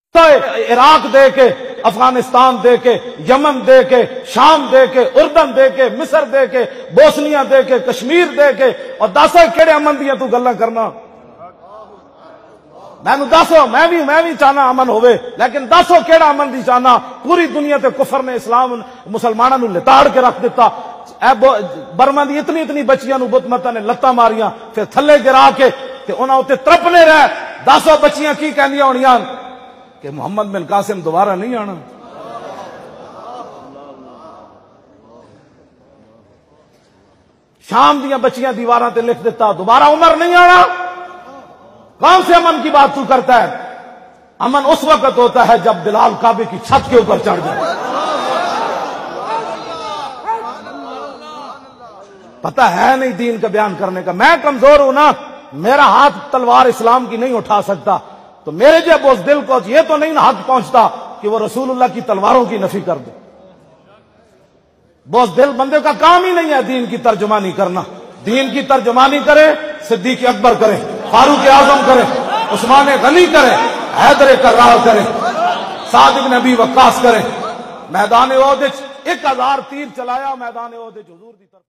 عراق دے کے، افغانستان دے کے، یمن دے کے، شام دے کے، اردن دے کے، مصر دے کے، بوسنیا دے کے، کشمیر دے کے، اور دسو کہڑے امن دیاں تو گلاں کرنا؟ مینوں دسو، میں بھی چاہنا امن ہوئے، لیکن دسو کیڑا امن دی چاہنا؟ پوری دنیا تے کفر نے اسلام مسلمانوں نوں لتاڑ کے رکھ دیتا۔ برما دی اتنی بچیاں نو بت متاں نے لتاں ماریاں، پھر تھلے گرا کے تے انہاں اوتے ترپنے رہے۔ دسو بچیاں کی کہندیاں ہونیاں کہ محمد بن قاسم دوبارہ نہیں آنا۔ شام دیاں بچیاں دیواراں تے لکھ دیتا دوبارہ عمر نہیں آنا۔ کون سے امن کی بات تو کرتا ہے؟ امن اس وقت ہوتا ہے جب بلال کعبے کی چھت کے اوپر چڑھ جائے۔ پتہ ہے نہیں دین کا بیان کرنے کا۔ میں کمزور ہوں نا، میرا ہاتھ تلوار اسلام کی نہیں اٹھا سکتا، تو میرے جب اس دل کو یہ تو نہیں حق پہنچتا کہ وہ رسول اللہ کی تلواروں کی نفی کر دے۔ بوس دل بندے کا کام ہی نہیں ہے دین کی ترجمانی کرنا۔ دین کی ترجمانی کرے صدیق اکبر کرے، فاروق اعظم کرے، عثمان غنی کرے، حیدر کرار کرے، سعد بن ابی وقاص کرے۔ میدان احد 1000 تیر چلایا، میدان احد حضور دی طرف